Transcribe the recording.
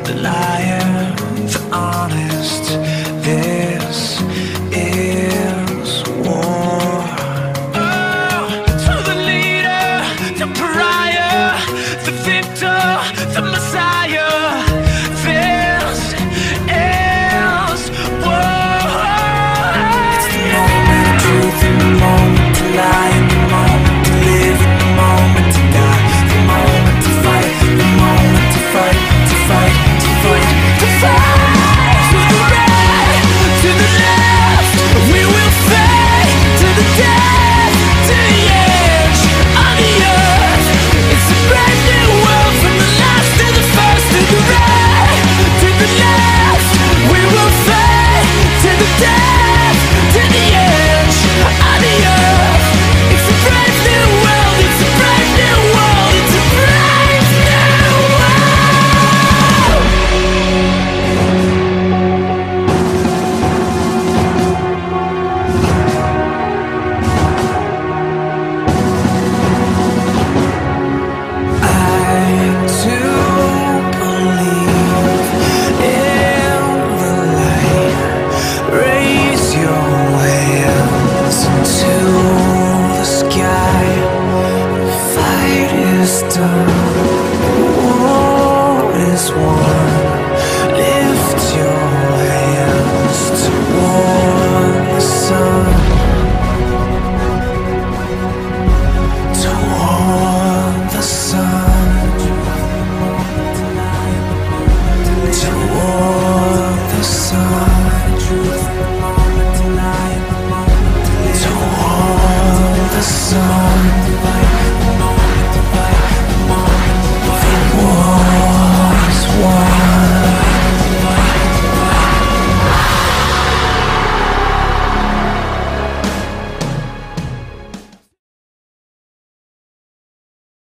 the liar, the honest. This is war. Oh, to the leader, the pariah, the victor, the messiah. This is war. It's the moment of truth and the moment to lie, and the moment to live, and the moment to die, the moment to fight, the moment to fight, to fight, to fight, to fight. To the right, to the left, we will fight to the death, to the edge of the earth. It's a brand new world, from the last to the first. To the right, to the left, we will fight to the death, to the edge of the earth. It's a brand new world, it's a brand new world, it's a brand new world. I too believe in the light. Raise your hands into the sky. The fight is done, war is won.